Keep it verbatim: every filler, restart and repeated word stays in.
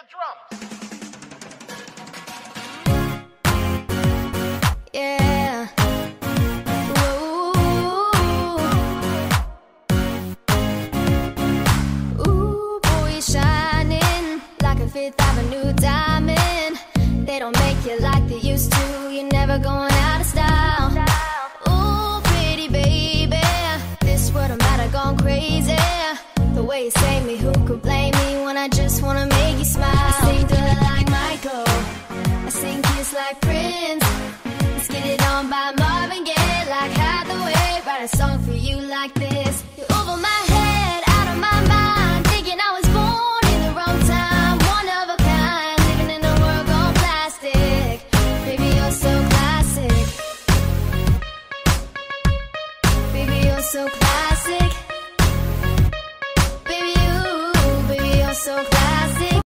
drums. Yeah. Ooh. Ooh, boy, you're shining like a Fifth Avenue diamond. They don't make you like they used to. You're never going out of style. Ooh, pretty baby, this world I'm at, I've gone crazy. The way you save me, who could blame me?